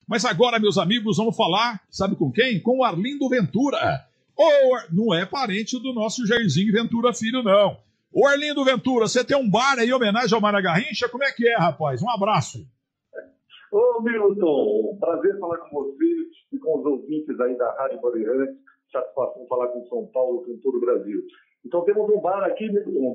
Mas agora, meus amigos, vamos falar, sabe com quem? Com o Arlindo Ventura. Não é parente do nosso Jairzinho Ventura Filho, não. Ô Arlindo Ventura, você tem um bar aí em homenagem ao Mané Garrincha? Como é que é, rapaz? Um abraço. Ô, Milton, prazer falar com você e com os ouvintes aí da Rádio Bandeirantes. Satisfação falar com São Paulo, com todo o Brasil. Então temos um bar aqui, Milton,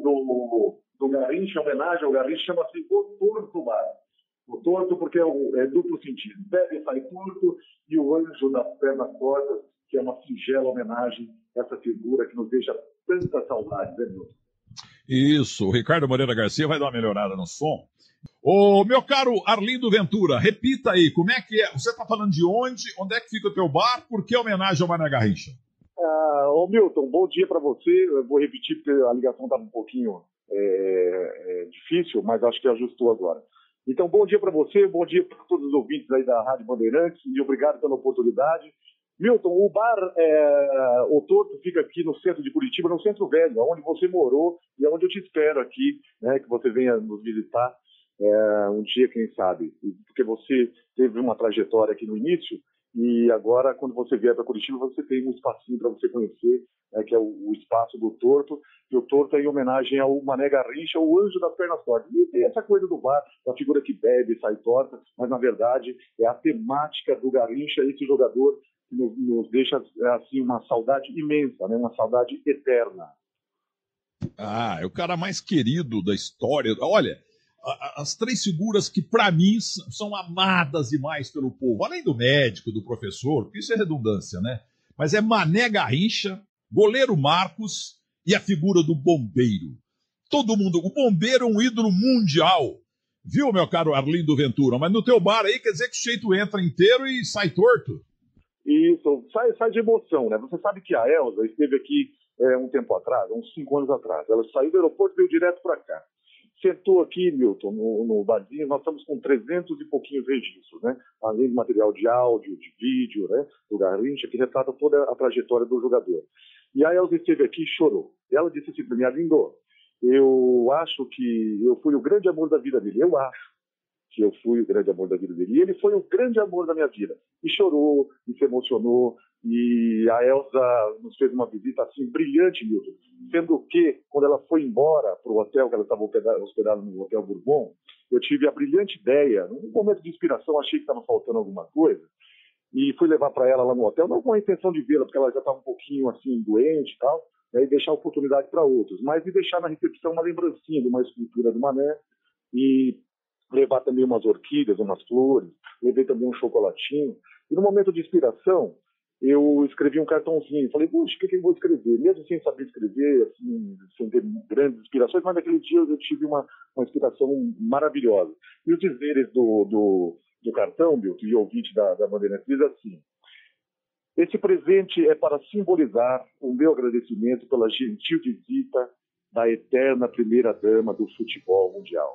do Garrincha, em homenagem ao Garrincha, chama-se O Torto Bar. O torto porque é duplo sentido. Bebe e sai torto, e o anjo das pernas tortas, que é uma singela homenagem a essa figura que nos deixa tanta saudade, né, Milton? Isso, o Ricardo Moreira Garcia vai dar uma melhorada no som. Ô, meu caro Arlindo Ventura, repita aí, como é que é? Você está falando de onde? Onde é que fica o teu bar? Por que homenagem ao Mané Garrincha? Ô, Milton, bom dia para você. Eu vou repetir porque a ligação estava um pouquinho difícil, mas acho que ajustou agora. Então, bom dia para você, bom dia para todos os ouvintes aí da Rádio Bandeirantes e obrigado pela oportunidade. Milton, o bar O Torto fica aqui no centro de Curitiba, no Centro Velho, onde você morou e onde eu te espero aqui, né, que você venha nos visitar um dia, quem sabe. Porque você teve uma trajetória aqui no início e agora, quando você vier para Curitiba, você tem um espacinho para você conhecer, né, que é o espaço do Torto. E o Torto é em homenagem ao Mané Garrincha, o anjo das pernas tortas. E tem essa coisa do bar, da figura que bebe e sai torta, mas na verdade é a temática do Garrincha, esse jogador que nos deixa assim uma saudade imensa, né, uma saudade eterna. É o cara mais querido da história. Olha, as três figuras que, para mim, são amadas demais pelo povo, além do médico, do professor, porque isso é redundância, né? Mas é Mané Garrincha, goleiro Marcos e a figura do bombeiro. Todo mundo, o bombeiro é um ídolo mundial, viu, meu caro Arlindo Ventura? Mas no teu bar aí, quer dizer que o jeito entra inteiro e sai torto? Isso, sai de emoção, né? Você sabe que a Elza esteve aqui um tempo atrás, uns 5 anos atrás. Ela saiu do aeroporto e veio direto para cá. Sentou aqui, Milton, no barzinho, nós estamos com 300 e pouquinhos registros, né? Além de material de áudio, de vídeo, né? Do Garrincha, que retrata toda a trajetória do jogador. E a Elza esteve aqui e chorou. E ela disse assim para mim: Arlindo, eu acho que eu fui o grande amor da vida dele. Eu acho que eu fui o grande amor da vida dele. E ele foi o grande amor da minha vida. E chorou, e se emocionou. E a Elza nos fez uma visita assim brilhante, Milton. Sendo que, quando ela foi embora para o hotel, que ela estava hospedada no Hotel Bourbon, eu tive a brilhante ideia, num momento de inspiração, achei que estava faltando alguma coisa, e fui levar para ela lá no hotel, não com a intenção de vê-la, porque ela já estava um pouquinho assim, doente e tal, né, e deixar oportunidade para outros, mas de deixar na recepção uma lembrancinha de uma escultura do Mané, e levar também umas orquídeas, umas flores, levei também um chocolatinho, e no momento de inspiração, eu escrevi um cartãozinho, falei, puxa, o que eu vou escrever? Mesmo sem saber escrever, assim, sem ter grandes inspirações, mas naquele dia eu tive uma inspiração maravilhosa. E os dizeres do cartão, Milton, e ouvinte da Bandeirantes, diz assim: esse presente é para simbolizar o meu agradecimento pela gentil visita da eterna primeira-dama do futebol mundial.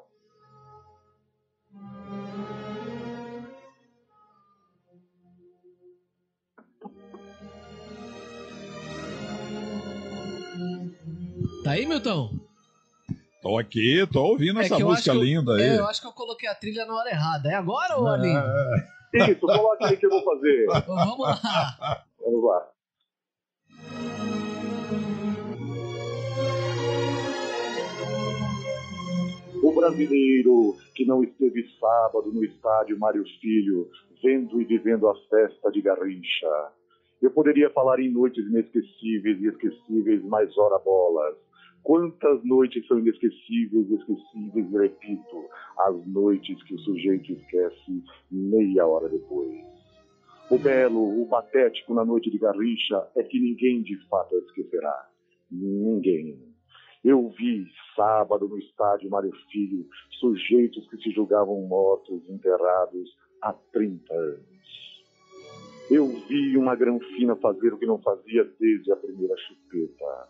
Tá aí, Milton? Tô aqui, tô ouvindo essa música linda aí. Eu acho que eu coloquei a trilha na hora errada. É agora, ô Arlindo? Isso, coloca aí que eu vou fazer. Vamos lá. Vamos lá. O brasileiro que não esteve sábado no estádio Mário Filho, vendo e vivendo a festa de Garrincha. Eu poderia falar em noites inesquecíveis e esquecíveis, mas ora bolas. Quantas noites são inesquecíveis e esquecíveis, e repito, as noites que o sujeito esquece meia hora depois. O belo, o patético na noite de Garrincha é que ninguém de fato a esquecerá. Ninguém. Eu vi, sábado, no estádio Mário Filho, sujeitos que se julgavam mortos, enterrados há 30 anos. Eu vi uma granfina fazer o que não fazia desde a primeira chupeta.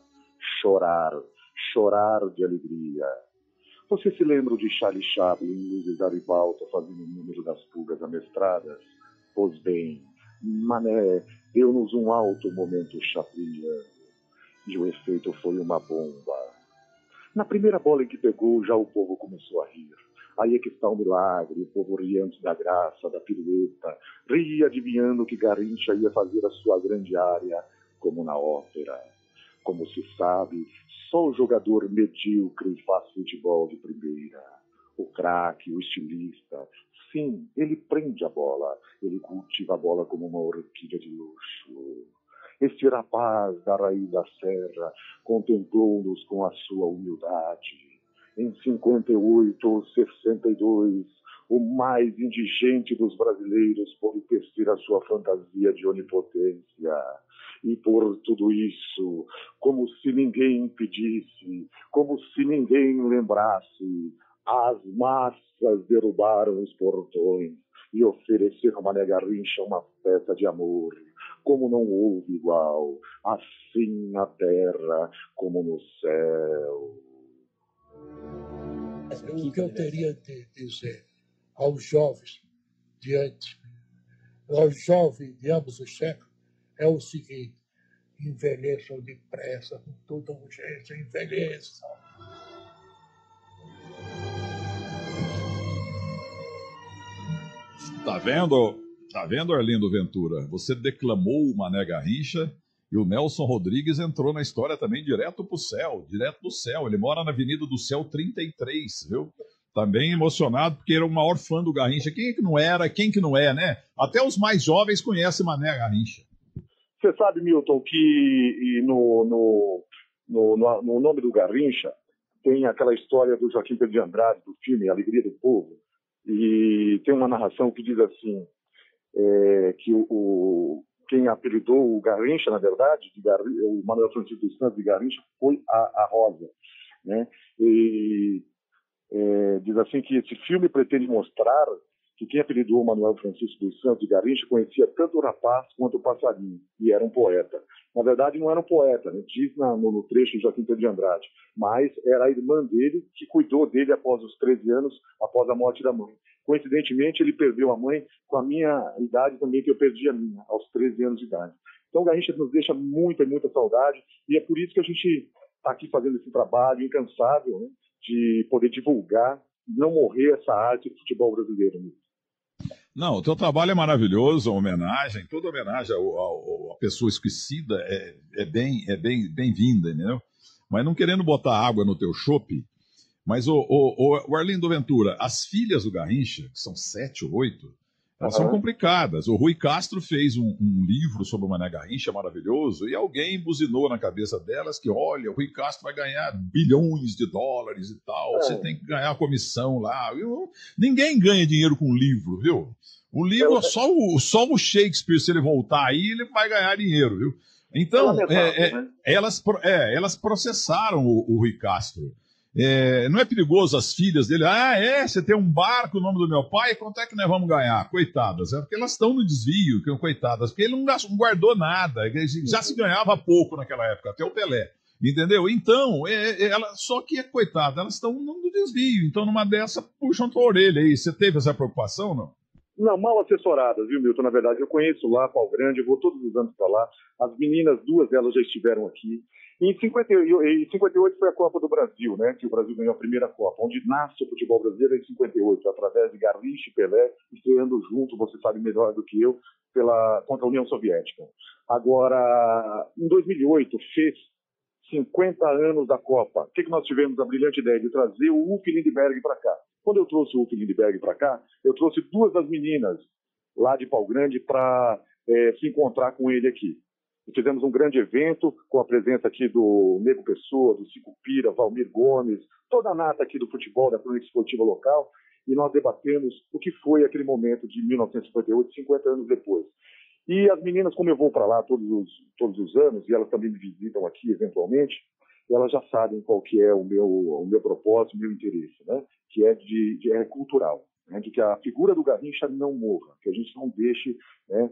Chorar de alegria. Você se lembra de Charlie Chaplin e Luiz Garibaldi fazendo o número das pulgas amestradas? Pois bem, Mané deu-nos um alto momento chapliniano. E o efeito foi uma bomba. Na primeira bola em que pegou, já o povo começou a rir. Aí é que está o milagre, o povo ria antes da graça, da pirueta, ria adivinhando que Garrincha ia fazer a sua grande área, como na ópera. Como se sabe, só o jogador medíocre faz futebol de primeira. O craque, o estilista, sim, ele prende a bola, ele cultiva a bola como uma orquídea de luxo. Este rapaz da raiz da serra contemplou-nos com a sua humildade. Em 58 ou 62, o mais indigente dos brasileiros pôde testar a sua fantasia de onipotência. E por tudo isso, como se ninguém impedisse, como se ninguém lembrasse, as massas derrubaram os portões e ofereceram a Mané Garrincha uma festa de amor, como não houve igual, assim na terra como no céu. O que eu teria de dizer aos jovens aos jovens de ambos os séculos, é o seguinte: envelheçam depressa, com toda urgência, envelheçam. Tá vendo? Tá vendo, Arlindo Ventura? Você declamou o Mané Garrincha e o Nelson Rodrigues entrou na história também direto pro céu, direto do céu. Ele mora na Avenida do Céu 33, viu? Também emocionado porque era o maior fã do Garrincha. Quem é que não era? Quem que não é, né? Até os mais jovens conhecem Mané Garrincha. Você sabe, Milton, que no nome do Garrincha tem aquela história do Joaquim Pedro de Andrade, do filme Alegria do Povo, e tem uma narração que diz assim, que quem apelidou o Garrincha, na verdade, o Manuel Francisco dos Santos de Garrincha, foi a Rosa, né? E diz assim que esse filme pretende mostrar que quem apelidou Manuel Francisco dos Santos de Garrincha conhecia tanto o rapaz quanto o passarinho, e era um poeta. Na verdade, não era um poeta, né? Diz no trecho de Joaquim Pedro de Andrade, mas era a irmã dele que cuidou dele após os 13 anos, após a morte da mãe. Coincidentemente, ele perdeu a mãe com a minha idade também, que eu perdi a minha, aos 13 anos de idade. Então, o Garrincha nos deixa muita, muita saudade, e é por isso que a gente está aqui fazendo esse trabalho incansável, né, de poder divulgar, não morrer essa arte do futebol brasileiro. Né? Não, o teu trabalho é maravilhoso, homenagem, toda homenagem à pessoa esquecida é bem-vinda, entendeu? Mas não querendo botar água no teu chope, mas o Arlindo Ventura, as filhas do Garrincha, que são 7 ou 8, elas são complicadas. O Rui Castro fez um livro sobre o Mané Garrincha maravilhoso e alguém buzinou na cabeça delas que, olha, o Rui Castro vai ganhar bilhões de dólares e tal, você tem que ganhar a comissão lá. Ninguém ganha dinheiro com livro, viu? O livro, só o Shakespeare, se ele voltar aí, ele vai ganhar dinheiro, viu? Então, elas processaram o Rui Castro. Não é perigoso as filhas dele? Você tem um barco, o nome do meu pai, quanto é que nós vamos ganhar? Coitadas, porque elas estão no desvio, coitadas, porque ele não guardou nada, já se ganhava pouco naquela época, até o Pelé, entendeu? Então, só que, coitada, elas estão no desvio, então numa dessa puxam tua orelha aí. Você teve essa preocupação, não? Não, mal assessoradas, viu, Milton? Na verdade, eu conheço lá Pau Grande, eu vou todos os anos para lá. As meninas, 2 delas já estiveram aqui. Em 58 foi a Copa do Brasil, né? Que o Brasil ganhou a primeira Copa, onde nasce o futebol brasileiro em 58, através de Garrincha e Pelé, estreando junto, você sabe melhor do que eu, contra a União Soviética. Agora, em 2008, fez 50 anos da Copa. O que nós tivemos a brilhante ideia de trazer o Uke Lindbergh para cá? Quando eu trouxe o Uke Lindbergh para cá, eu trouxe 2 das meninas lá de Pau Grande para se encontrar com ele aqui. E fizemos um grande evento com a presença aqui do Nego Pessoa, do Cico Pira, Valmir Gomes, toda a nata aqui do futebol, da crônica esportiva local, e nós debatemos o que foi aquele momento de 1958, 50 anos depois. E as meninas, como eu vou para lá todos os anos, e elas também me visitam aqui eventualmente, elas já sabem qual que é o meu propósito, o meu interesse, né? Que é cultural, né? De que a figura do Garrincha não morra, que a gente não deixe, né,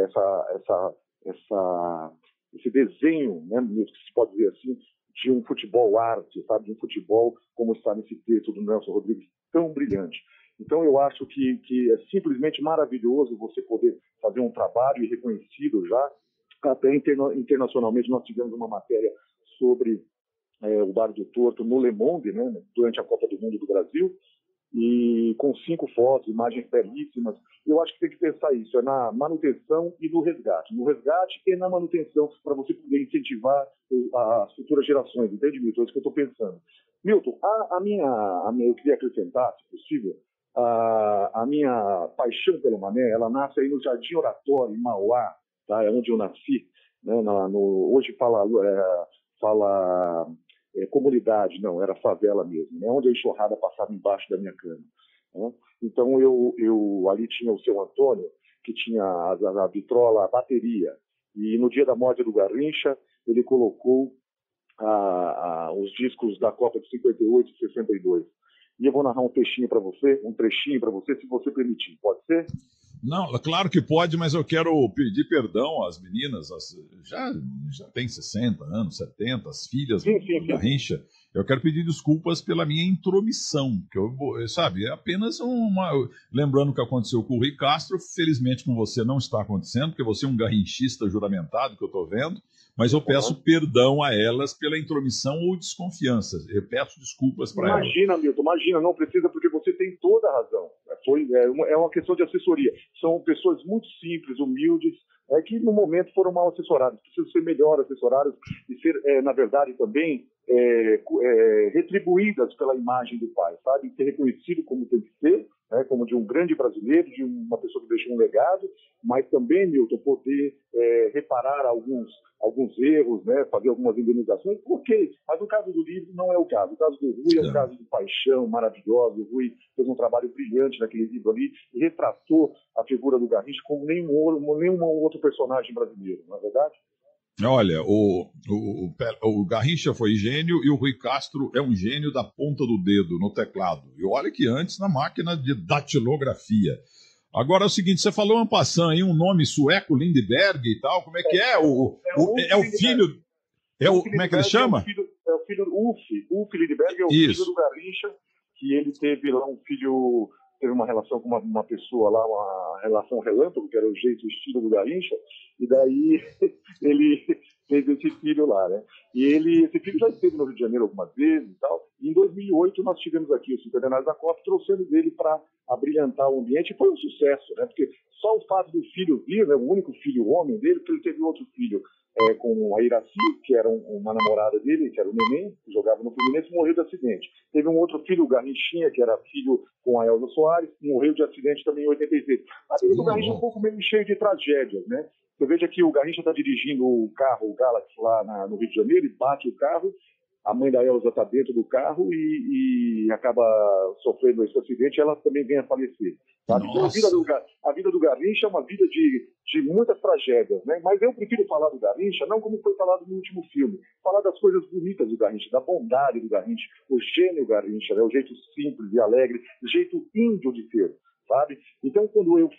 esse desenho, né, se pode dizer assim, de um futebol arte, sabe? De um futebol como está nesse texto do Nelson Rodrigues, tão brilhante. Então, eu acho que é simplesmente maravilhoso você poder fazer um trabalho e reconhecido já. Até internacionalmente, nós tivemos uma matéria sobre o Bar do Torto no Le Monde, né, durante a Copa do Mundo do Brasil, e com 5 fotos, imagens belíssimas. Eu acho que tem que pensar isso, é na manutenção e no resgate. No resgate e na manutenção, para você poder incentivar as futuras gerações, entende, Milton? É isso que eu estou pensando. Milton, eu queria acrescentar, se possível, a minha paixão pelo Mané, ela nasce aí no Jardim Oratório, em Mauá, tá? É onde eu nasci, né? Hoje fala comunidade, não, era favela mesmo, né? Onde a enxurrada passava embaixo da minha cama. Né? Então eu ali tinha o seu Antônio, que tinha a vitrola, a bateria, e no dia da morte do Garrincha, ele colocou os discos da Copa de 58 e 62. E eu vou narrar um trechinho para você, se você permitir. Pode ser? Não, claro que pode, mas eu quero pedir perdão às meninas, já tem 60 anos, 70, as filhas do Garrincha. Eu quero pedir desculpas pela minha intromissão, que sabe, é apenas uma... Lembrando o que aconteceu com o Rui Castro, felizmente com você não está acontecendo, porque você é um garrinchista juramentado, que eu estou vendo, mas eu peço perdão a elas pela intromissão ou desconfiança. Eu peço desculpas para elas. Imagina, Milton, imagina, não precisa, porque você tem toda a razão. É uma questão de assessoria. São pessoas muito simples, humildes, que no momento foram mal assessoradas. Precisam ser melhor assessoradas e ser, na verdade, também retribuídas pela imagem do pai, sabe? Ser reconhecido como tem que ser, como de um grande brasileiro, de uma pessoa que deixou um legado, mas também, Milton, poder reparar alguns erros, né? Fazer algumas indenizações, ok. Mas o caso do livro não é o caso. O caso do Rui é um caso de paixão maravilhosa. O Rui fez um trabalho brilhante naquele livro ali e retratou a figura do Garrincha como nenhum outro personagem brasileiro, não é verdade? Olha, o Garrincha foi gênio e o Rui Castro é um gênio da ponta do dedo no teclado. E olha que antes na máquina de datilografia. Agora é o seguinte, você falou en passant aí um nome sueco, Lindbergh e tal, como é que é? É o filho... como é que ele chama? É o filho Ulf Lindbergh, é o filho do Garrincha, que ele teve lá um filho... Teve uma relação com uma pessoa lá, uma relação relâmpago, que era o jeito, o estilo do Garrincha, e daí ele teve esse filho lá, né? E esse filho já esteve no Rio de Janeiro algumas vezes e tal, e em 2008 nós tivemos aqui os Centenários da Copa, trouxendo dele para abrilhantar o ambiente, e foi um sucesso, né? Porque só o fato do filho vir, né? O único filho homem dele, porque ele teve outro filho com a Iraci, que era uma namorada dele, que era o Neném, que jogava no Fluminense, morreu de acidente. Teve um outro filho, o Garrinchinha, que era filho com a Elza Soares, morreu de acidente também em 86. A vida do Garrincha é um pouco meio cheio de tragédias, né? Você veja que o Garrincha está dirigindo o carro, o Galaxy, lá no Rio de Janeiro, e bate o carro, a mãe da Elza está dentro do carro e acaba sofrendo esse acidente, e ela também vem a falecer. Sabe? Então, a vida do Garrincha é uma vida de muitas tragédias, né? Mas eu prefiro falar do Garrincha, não como foi falado no último filme, falar das coisas bonitas do Garrincha, da bondade do Garrincha, o gênio Garrincha, né? O jeito simples e alegre, o jeito índio de ser, sabe? Então, quando eu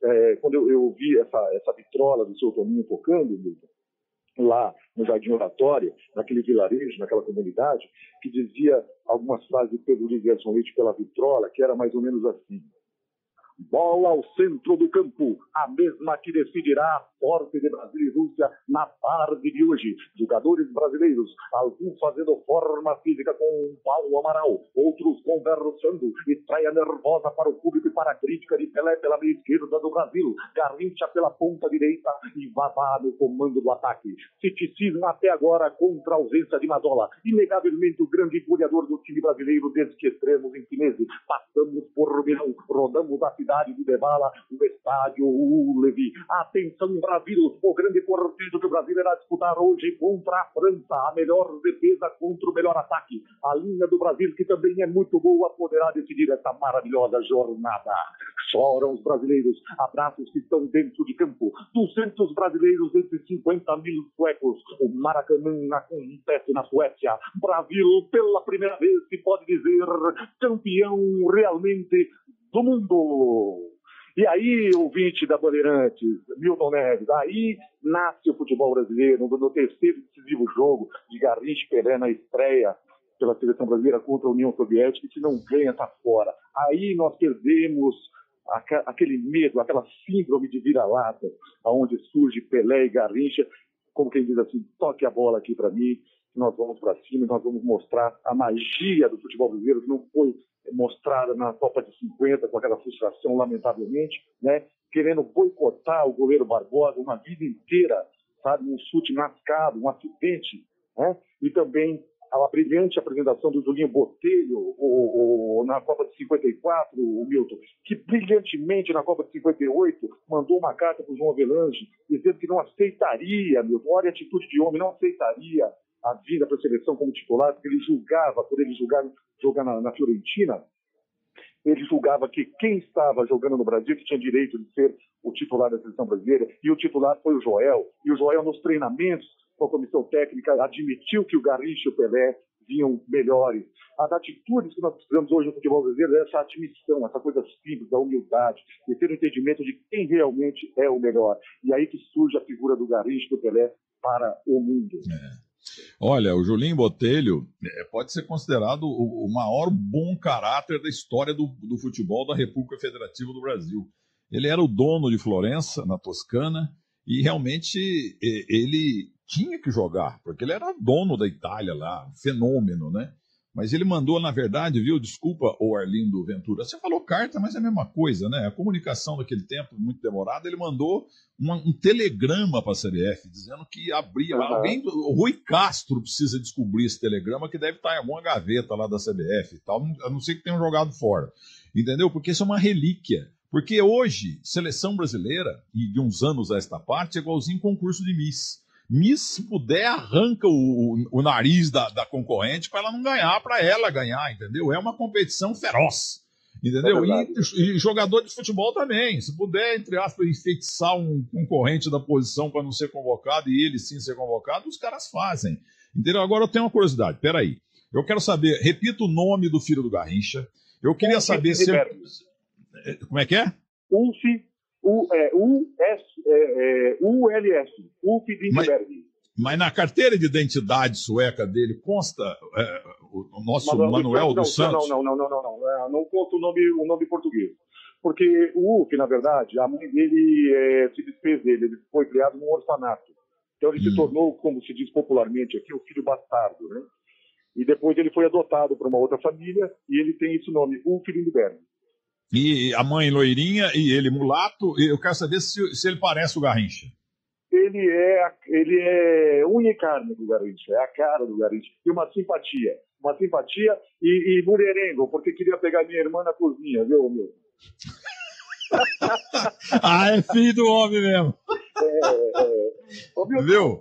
vi essa vitrola do seu Toninho tocando, lá no Jardim Oratório, naquele vilarejo, naquela comunidade, que dizia algumas frases de Pedro de Gerson Leite pela vitrola, que era mais ou menos assim: bola ao centro do campo, a mesma que decidirá a sorte de Brasil e Rússia na tarde de hoje. Jogadores brasileiros, alguns fazendo forma física com Paulo Amaral, outros conversando, estreia nervosa para o público e para a crítica de Pelé pela meia esquerda do Brasil, Garrincha pela ponta direita e Vavá no comando do ataque. Ceticismo até agora contra a ausência de Mazola, inegavelmente o grande goleador do time brasileiro desde que estreamos em Finese. Passamos por Milão, rodamos a cidade de Debala, o estádio Levi. Atenção, Brasil, o grande cortejo que o Brasil irá disputar hoje contra a França, a melhor defesa contra o melhor ataque. A linha do Brasil, que também é muito boa, poderá decidir essa maravilhosa jornada. Choram os brasileiros, abraços que estão dentro de campo. 200 brasileiros entre 50 mil suecos. O Maracanã acontece na Suécia. Brasil, pela primeira vez, se pode dizer campeão realmente do mundo. E aí, ouvinte da Bandeirantes, Milton Neves, aí nasce o futebol brasileiro, no terceiro decisivo jogo de Garrincha e Pelé na estreia pela seleção brasileira contra a União Soviética, que se não ganha, está fora. Aí nós perdemos aquele medo, aquela síndrome de vira-lata, onde surge Pelé e Garrincha, como quem diz assim, toque a bola aqui para mim, que nós vamos para cima e nós vamos mostrar a magia do futebol brasileiro, que não foi mostrada na Copa de 50, com aquela frustração, lamentavelmente, né? Querendo boicotar o goleiro Barbosa uma vida inteira, sabe? Um chute mascado, um acidente, né? E também a brilhante apresentação do Julinho Botelho na Copa de 54, o Milton, que brilhantemente na Copa de 58 mandou uma carta para o João Avelange dizendo que não aceitaria, Milton, olha a atitude de homem, não aceitaria a vinda para a seleção como titular, porque ele julgava, por ele jogar na Fiorentina, ele julgava que quem estava jogando no Brasil que tinha direito de ser o titular da seleção brasileira, e o titular foi o Joel, e o Joel nos treinamentos com a comissão técnica admitiu que o Garrincha e o Pelé vinham melhores. As atitudes que nós precisamos hoje no futebol brasileiro é essa admissão, essa coisa simples, da humildade, e ter o entendimento de quem realmente é o melhor. E aí que surge a figura do Garrincha e do Pelé para o mundo. Olha, o Julinho Botelho pode ser considerado o maior bom caráter da história do futebol da República Federativa do Brasil. Ele era o dono de Florença, na Toscana, e realmente ele tinha que jogar, porque ele era dono da Itália lá, fenômeno, né? Mas ele mandou, na verdade, viu? Desculpa, o Arlindo Ventura, você falou carta, mas é a mesma coisa, né? A comunicação daquele tempo, muito demorada, ele mandou um telegrama para a CBF, dizendo que abria lá. O Rui Castro precisa descobrir esse telegrama, que deve estar em alguma gaveta lá da CBF e tal, a não ser que tenham jogado fora. Entendeu? Porque isso é uma relíquia. Porque hoje, seleção brasileira, e de uns anos a esta parte, é igualzinho concurso de Miss. Miss, se puder, arranca o nariz da concorrente para ela não ganhar, para ela ganhar, entendeu? É uma competição feroz, entendeu? E jogador de futebol também, se puder, entre aspas, enfeitiçar um concorrente da posição para não ser convocado e ele sim ser convocado, os caras fazem, entendeu? Agora eu tenho uma curiosidade, peraí, eu quero saber, repita o nome do filho do Garrincha, eu queria saber se... Como é que é? ULS, Ulf Lindberg. Mas na carteira de identidade sueca dele consta o nosso Manuel dos Santos? Não. Não conta o nome português. Porque o Ulf, na verdade, a mãe dele se desfez dele, ele foi criado num orfanato. Então ele se tornou, como se diz popularmente aqui, o filho bastardo, né? E depois ele foi adotado por uma outra família e ele tem esse nome, Ulf Lindberg. E a mãe loirinha e ele mulato, eu quero saber se ele parece o Garrincha. Ele é unha e carne do Garrincha, é a cara do Garrincha. E uma simpatia e mulherengo, porque queria pegar minha irmã na cozinha, viu, meu? É filho do homem mesmo. Viu?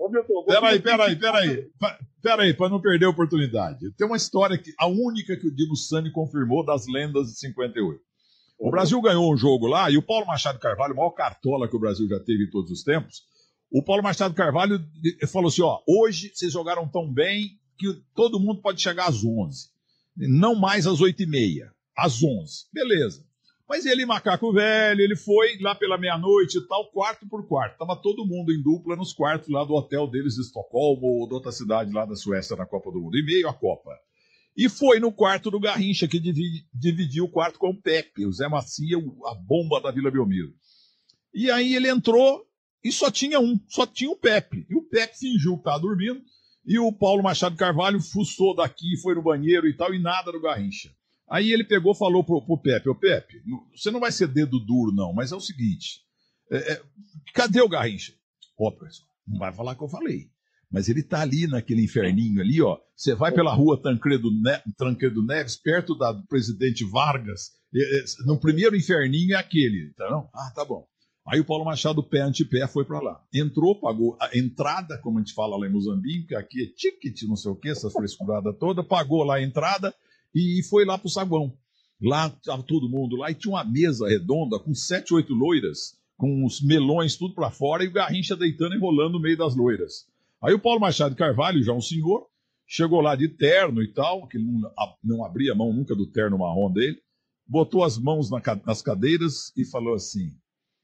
Peraí, para não perder a oportunidade. Tem uma história, a única que o Dino Sani confirmou das lendas de 58. O Brasil ganhou um jogo lá e o Paulo Machado Carvalho, o maior cartola que o Brasil já teve em todos os tempos, o Paulo Machado Carvalho falou assim, hoje vocês jogaram tão bem que todo mundo pode chegar às 11. Não mais às 8h30, às 11. Beleza. Mas ele, macaco velho, ele foi lá pela meia-noite e tal, quarto por quarto. Tava todo mundo em dupla nos quartos lá do hotel deles de Estocolmo ou de outra cidade lá da Suécia na Copa do Mundo. E meio a Copa. E foi no quarto do Garrincha, que dividiu o quarto com o Pepe, o Zé Macia, a bomba da Vila Belmiro. E aí ele entrou e só tinha o Pepe. E o Pepe fingiu que estava dormindo, e o Paulo Machado Carvalho fuçou daqui, foi no banheiro e tal, e nada do Garrincha. Aí ele pegou e falou pro Pepe, ô Pepe, você não vai ser dedo duro não, mas é o seguinte, cadê o Garrincha? Professor, não vai falar que eu falei. Mas ele tá ali naquele inferninho ali, ó. Você vai pela rua Tancredo Neves, perto do presidente Vargas. No primeiro inferninho é aquele, tá não? Tá bom. Aí o Paulo Machado, pé ante pé, foi para lá. Entrou, pagou a entrada, como a gente fala lá em Moçambique, que aqui é ticket, não sei o quê, essas frescuradas todas, pagou lá a entrada e foi lá pro saguão. Lá tava todo mundo lá e tinha uma mesa redonda com 7, 8 loiras, com os melões tudo para fora e o Garrincha deitando e rolando no meio das loiras. Aí o Paulo Machado Carvalho, já um senhor, chegou lá de terno e tal, que ele não abria a mão nunca do terno marrom dele, botou as mãos nas cadeiras e falou assim,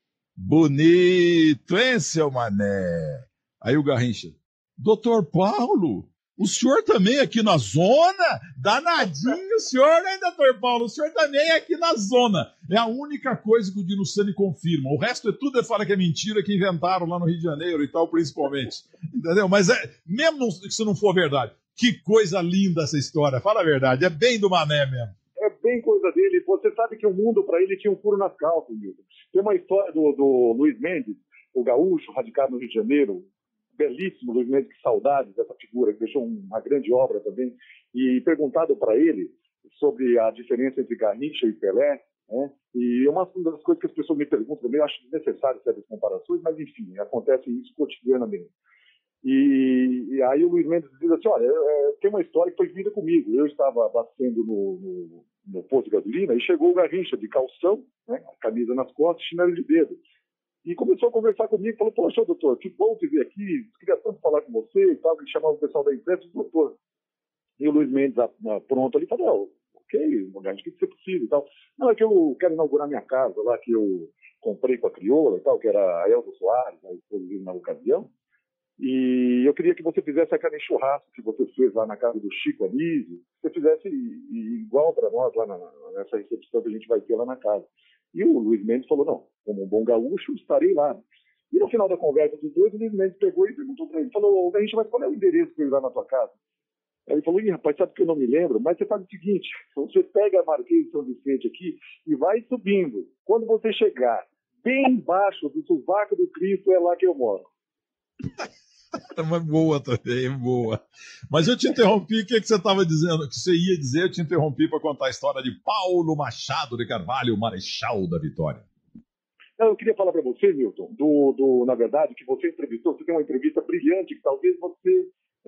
bonito, hein, seu mané? Aí o Garrincha, doutor Paulo, o senhor também aqui na zona? Danadinho o senhor, né, doutor Paulo? O senhor também aqui na zona. É a única coisa que o Dino Sani confirma. O resto é tudo, ele fala que é mentira, que inventaram lá no Rio de Janeiro e tal, principalmente. Entendeu? Mas mesmo se não for verdade, Que coisa linda essa história, fala a verdade, é bem do Mané mesmo. É bem coisa dele. Você sabe que o mundo, para ele, tinha um furo nas calças, Milton. Tem uma história do Luiz Mendes, o gaúcho, radicado no Rio de Janeiro, belíssimo Luiz Mendes, que saudades dessa figura, que deixou uma grande obra também, e perguntado para ele sobre a diferença entre Garrincha e Pelé, né? E uma das coisas que as pessoas me perguntam também, eu acho desnecessário certas comparações, mas enfim, acontece isso cotidianamente. E aí o Luiz Mendes diz assim, olha, tem uma história que foi vivida comigo. Eu estava abastecendo no posto de gasolina e chegou o Garrincha de calção, né, camisa nas costas, chinelo de dedo. E começou a conversar comigo, falou, poxa, doutor, que bom te ver aqui, queria tanto falar com você e tal, que chamava o pessoal da empresa, doutor. E o Luiz Mendes, pronto ali, falou, ok, Garrincha, o que você precisa e tal? Não, é que eu quero inaugurar minha casa lá, que eu comprei com a crioula e tal, que era a Elza Soares, a esposa dele na ocasião. E eu queria que você fizesse aquele churrasco que você fez lá na casa do Chico Anísio, você fizesse igual para nós lá nessa recepção que a gente vai ter lá na casa. E o Luiz Mendes falou, não, como um bom gaúcho, estarei lá. E no final da conversa dos dois, o Luiz Mendes pegou e perguntou para ele, falou, Garrincha, mas qual é o endereço que eu ir lá na tua casa? Aí ele falou, rapaz, sabe que eu não me lembro, mas você faz o seguinte, você pega a Marquês de São Vicente aqui e vai subindo. Quando você chegar bem embaixo do sovaco do Cristo, é lá que eu moro. Mas boa também, boa. Mas eu te interrompi, o que você estava dizendo? O que você ia dizer, eu te interrompi para contar a história de Paulo Machado de Carvalho, o Marechal da Vitória. Não, eu queria falar para você, Milton, na verdade, que você entrevistou, você tem uma entrevista brilhante, que talvez você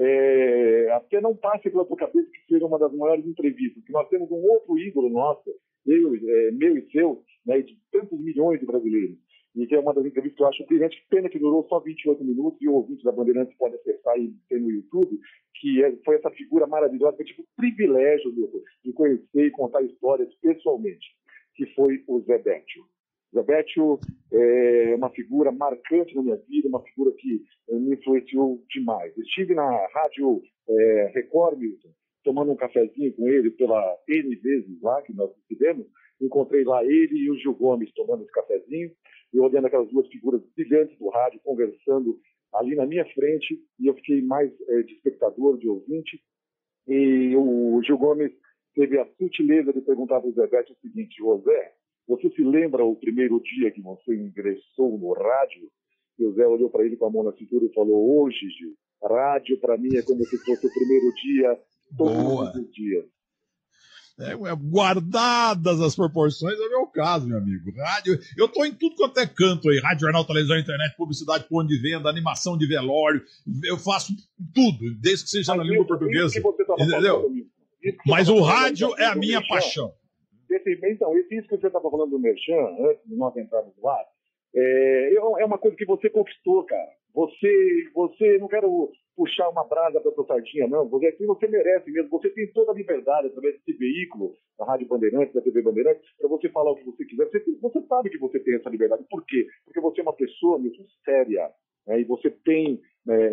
até não passe pela tua cabeça que seja uma das maiores entrevistas, que nós temos um outro ídolo nosso, meu e seu, né, de tantos milhões de brasileiros. E que é uma das entrevistas que eu acho brilhante, que pena que durou só 28 minutos, e o ouvinte da Bandeirantes pode acessar e ter no YouTube, que foi essa figura maravilhosa, que eu tive o privilégio de conhecer e contar histórias pessoalmente, que foi o Zé Bétio. Zé Bétio é uma figura marcante na minha vida, uma figura que me influenciou demais. Estive na rádio Record, Milton, tomando um cafezinho com ele pela N vezes lá, que nós estivemos, encontrei lá ele e o Gil Gomes tomando esse cafezinho, e olhando aquelas duas figuras brilhantes do rádio, conversando ali na minha frente, e eu fiquei mais de espectador, de ouvinte, e o Gil Gomes teve a sutileza de perguntar para o Zé Bétio o seguinte, José, você se lembra o primeiro dia que você ingressou no rádio? E o Zé olhou para ele com a mão na cintura e falou, hoje, Gil, rádio para mim é como se fosse o primeiro dia, todos os dias. Guardadas as proporções, é o meu caso, meu amigo. Rádio, eu tô em tudo quanto é canto aí. Rádio, jornal, televisão, internet, publicidade, ponto de venda, animação de velório. Eu faço tudo, desde que seja na língua portuguesa. Entendeu? Mas o rádio é a minha paixão. Então, isso que você estava falando do Merchan, antes de nós entrarmos lá, é uma coisa que você conquistou, cara. Você não quero puxar uma brasa para a sua sardinha, não. Você merece mesmo. Você tem toda a liberdade através desse veículo, da Rádio Bandeirantes, da TV Bandeirantes, para você falar o que você quiser. Você sabe que você tem essa liberdade. Por quê? Porque você é uma pessoa muito séria. E você tem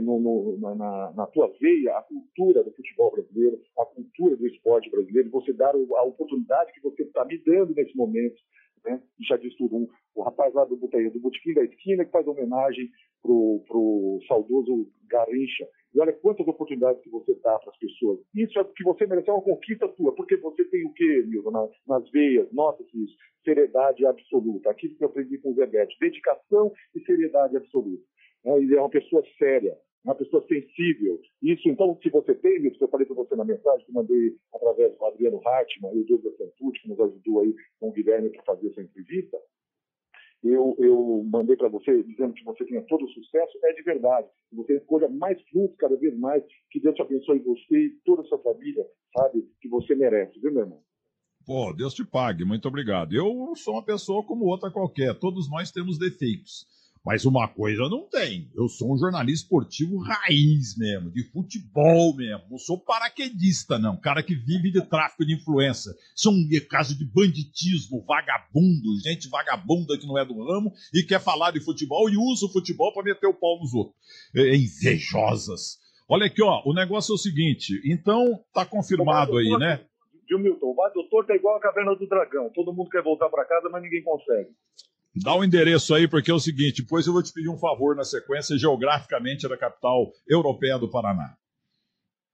na tua veia a cultura do futebol brasileiro, a cultura do esporte brasileiro. Você dá a oportunidade que você está me dando nesse momento. Né? Já disse tudo, o rapaz lá do Botequim da Esquina, que faz homenagem pro saudoso Garrincha. E olha quantas oportunidades que você dá para as pessoas. Isso é o que você merece, é uma conquista sua, porque você tem o quê, Milton, nas veias? Nota-se isso, seriedade absoluta. Aquilo que eu aprendi com o Zé Bétio, dedicação e seriedade absoluta. Ele é uma pessoa séria, uma pessoa sensível. Isso, então, se você tem, Milton, que eu falei para você na mensagem, que mandei através do Adriano Hartmann e o Douglas Santucci, que nos ajudou aí com o Guilherme para fazer essa entrevista, eu mandei para você dizendo que você tenha todo o sucesso, é de verdade. Você escolha mais frutos cada vez mais, que Deus te abençoe você e toda a sua família, sabe, que você merece, viu, meu irmão? Pô, Deus te pague, muito obrigado. Eu sou uma pessoa como outra qualquer, todos nós temos defeitos. Mas uma coisa eu não tenho, eu sou um jornalista esportivo raiz mesmo, de futebol mesmo, não sou paraquedista não, cara que vive de tráfico de influência, sou um caso de banditismo, vagabundo, gente vagabunda que não é do ramo e quer falar de futebol e usa o futebol para meter o pau nos outros, invejosas. Olha aqui, ó, o negócio é o seguinte, então tá confirmado aí, né? Viu, Milton, o Bar Doutor tá igual a Caverna do Dragão, todo mundo quer voltar para casa, mas ninguém consegue. Dá o endereço aí, porque é o seguinte, depois eu vou te pedir um favor na sequência, geograficamente é da capital europeia do Paraná.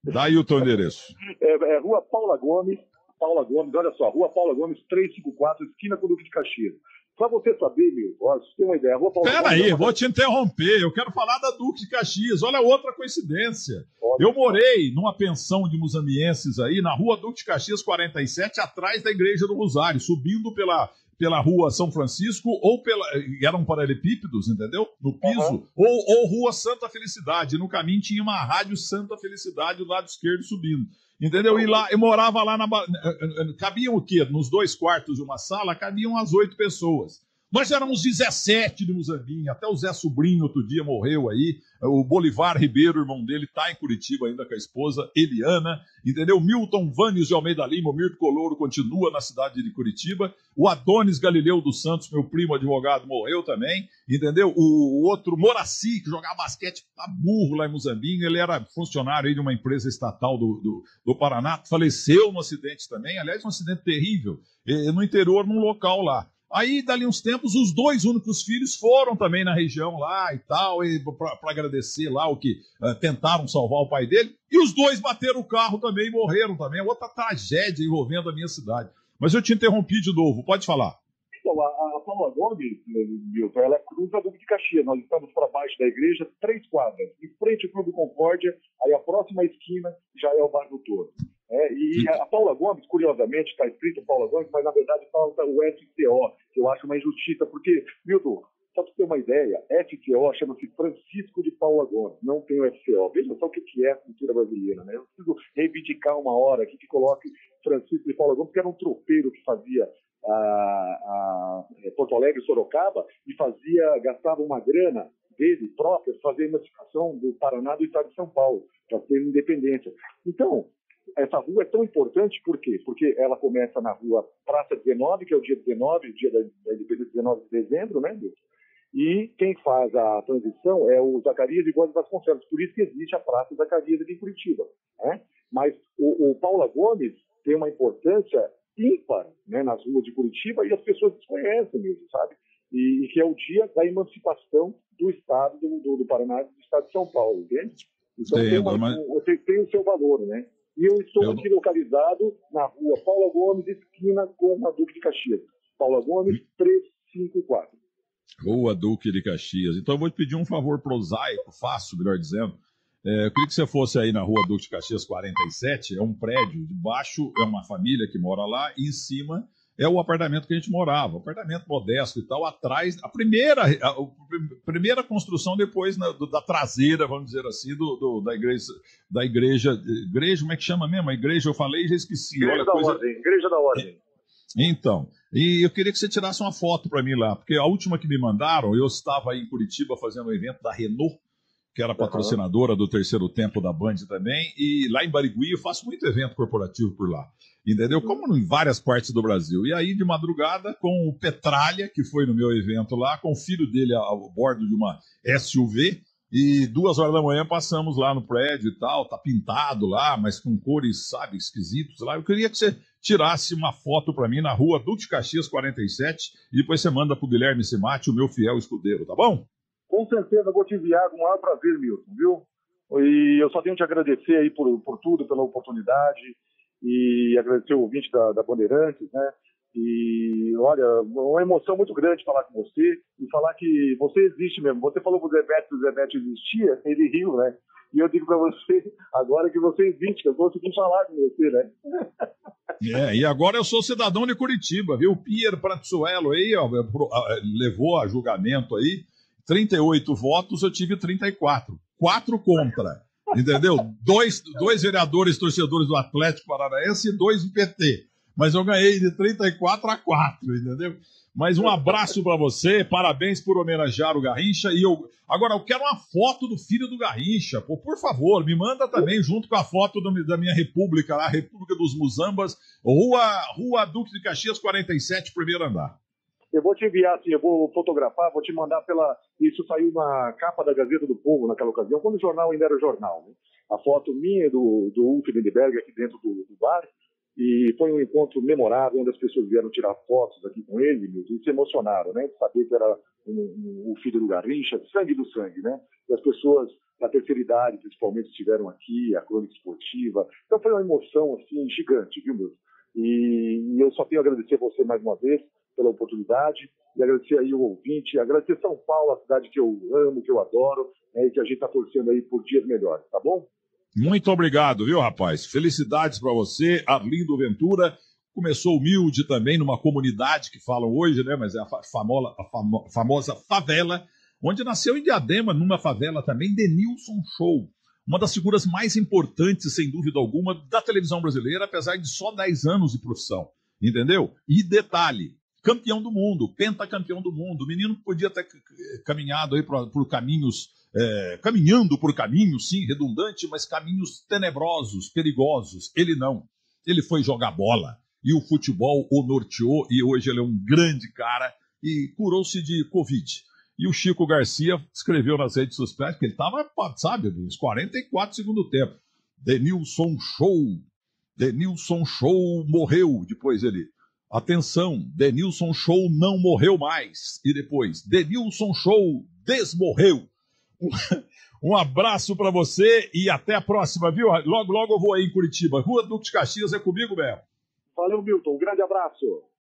Dá aí o teu endereço. É Rua Paula Gomes, olha só, Rua Paula Gomes 354, esquina com o Duque de Caxias. Pra você saber, ó, você tem uma ideia, a Rua Paula Pera Gomes... aí, vou te interromper, eu quero falar da Duque de Caxias, olha outra coincidência. Olha. Eu morei numa pensão de muzambienses aí, na Rua Duque de Caxias 47, atrás da Igreja do Rosário, subindo pela Rua São Francisco, eram paralelepípedos, entendeu? No piso, ou Rua Santa Felicidade. No caminho tinha uma rádio Santa Felicidade do lado esquerdo subindo. Entendeu? E lá, eu morava lá cabiam o quê? Nos 2 quartos de uma sala, cabiam as 8 pessoas. Nós éramos 17 de Muzambinho, até o Zé Sobrinho outro dia morreu aí, o Bolivar Ribeiro, irmão dele, está em Curitiba ainda com a esposa Eliana, entendeu? Milton Vânios de Almeida Lima, o Mirto Colouro continua na cidade de Curitiba, o Adonis Galileu dos Santos, meu primo advogado, morreu também, entendeu? O outro, Moraci, que jogava basquete a burro lá em Muzambinho, ele era funcionário aí de uma empresa estatal do Paraná, faleceu no acidente também, aliás, um acidente terrível, no interior, num local lá. Aí, dali uns tempos, os 2 únicos filhos foram também na região lá e tal, para agradecer lá o que tentaram salvar o pai dele. E os 2 bateram o carro também e morreram também. É outra tragédia envolvendo a minha cidade. Mas eu te interrompi de novo, pode falar. Então, a Paula Gomes, Milton, ela cruza a Duque de Caxias. Nós estamos para baixo da igreja, 3 quadras. Em frente ao Clube Concórdia, aí a próxima esquina já é o Bar do Toro. E a Paula Gomes, curiosamente, está escrito Paula Gomes, mas na verdade falta o FCO, que eu acho uma injustiça, porque, Milton, só para você ter uma ideia, FCO chama-se Francisco de Paula Gomes, não tem o FCO. Veja só o que é a cultura brasileira, né? Eu preciso reivindicar uma hora aqui que coloque Francisco de Paula Gomes, que era um tropeiro que fazia Porto Alegre e Sorocaba e gastava uma grana dele própria para fazer a emancipação do Paraná do estado de São Paulo, para ter independência. Então, essa rua é tão importante, por quê? Porque ela começa na rua Praça 19, que é o dia 19, o dia da independência, 19 de dezembro, né, Milton? E quem faz a transição é o Zacarias de Góes Vasconcelos, por isso que existe a Praça Zacarias aqui em Curitiba, né? Mas o Paula Gomes tem uma importância ímpar, né, nas ruas de Curitiba, e as pessoas desconhecem mesmo, sabe? E que é o dia da emancipação do estado do Paraná, do estado de São Paulo, entende? Então tem o seu valor, né? E eu estou aqui localizado na rua Paula Gomes, esquina com a Duque de Caxias. Paula Gomes, 354. Rua Duque de Caxias. Então eu vou te pedir um favor prosaico, fácil, melhor dizendo. Eu queria que você fosse aí na Rua Duque de Caxias 47, é um prédio, de baixo é uma família que mora lá, e em cima é o apartamento que a gente morava, apartamento modesto e tal, atrás, a primeira construção depois da traseira, vamos dizer assim, da igreja, como é que chama mesmo? A igreja, eu falei e já esqueci. Igreja da Ordem. Então, e eu queria que você tirasse uma foto para mim lá, porque a última que me mandaram, eu estava aí em Curitiba fazendo um evento da Renault, que era patrocinadora do Terceiro Tempo da Band também, e lá em Barigui eu faço muito evento corporativo por lá, entendeu? Como em várias partes do Brasil. E aí, de madrugada, com o Petralha, que foi no meu evento lá, com o filho dele a bordo de uma SUV, e 2 horas da manhã passamos lá no prédio e tal, tá pintado lá, mas com cores, sabe, esquisitos lá. Eu queria que você tirasse uma foto para mim na Rua Duque de Caxias 47, e depois você manda pro Guilherme Simati, o meu fiel escudeiro, tá bom? Com certeza, vou te enviar com o maior prazer, Milton, viu? E eu só tenho que te agradecer aí por tudo, pela oportunidade, e agradecer o ouvinte da Bandeirantes, né? E, olha, uma emoção muito grande falar com você, e falar que você existe mesmo. Você falou pro Zé Beto existia, ele riu, né? E eu digo para você, agora que você existe, que eu consegui falar com você, né? E agora eu sou cidadão de Curitiba, viu? O Pier Pranzuelo aí, ó, levou a julgamento aí, 38 votos, eu tive 34. 4 contra, entendeu? Dois vereadores torcedores do Atlético Paranaense e 2 do PT. Mas eu ganhei de 34 a 4, entendeu? Mas um abraço para você, parabéns por homenagear o Garrincha. Agora eu quero uma foto do filho do Garrincha. Pô, por favor, me manda também junto com a foto da minha república, a República dos Muzambas, Rua Duque de Caxias 47, primeiro andar. Eu vou te enviar, assim, eu vou fotografar, vou te mandar Isso saiu na capa da Gazeta do Povo naquela ocasião, quando o jornal ainda era jornal, né? A foto minha do Ulf Lindenberg aqui dentro do bar, E foi um encontro memorável, onde as pessoas vieram tirar fotos aqui com ele, Milton, e se emocionaram, né? De saber que era o filho do Garrincha, sangue do sangue, né? E as pessoas da terceira idade, principalmente, estiveram aqui, a crônica esportiva. Então foi uma emoção, assim, gigante, viu, Milton? E eu só tenho a agradecer a você mais uma vez pela oportunidade, e agradecer aí o ouvinte, agradecer São Paulo, a cidade que eu amo, que eu adoro, né, e que a gente está torcendo aí por dias melhores, tá bom? Muito obrigado, viu, rapaz? Felicidades para você, Arlindo Ventura. Começou humilde também numa comunidade que falam hoje, né? Mas é a famosa favela, onde nasceu em Diadema, numa favela também, Denilson Show. Uma das figuras mais importantes, sem dúvida alguma, da televisão brasileira, apesar de só 10 anos de profissão. Entendeu? E detalhe, campeão do mundo, pentacampeão do mundo. O menino podia ter caminhado aí por caminhos, caminhando por caminhos, sim, redundante, mas caminhos tenebrosos, perigosos. Ele não. Ele foi jogar bola. E o futebol o norteou, e hoje ele é um grande cara e curou-se de Covid. E o Chico Garcia escreveu nas redes sociais que ele estava, sabe, uns 44 segundo tempo. Denilson Show morreu. Depois ele, atenção, Denilson Show não morreu mais. E depois, Denilson Show desmorreu. Um abraço para você e até a próxima, viu? Logo, logo eu vou aí em Curitiba. Rua Duque de Caxias é comigo mesmo. Valeu, Milton. Um grande abraço.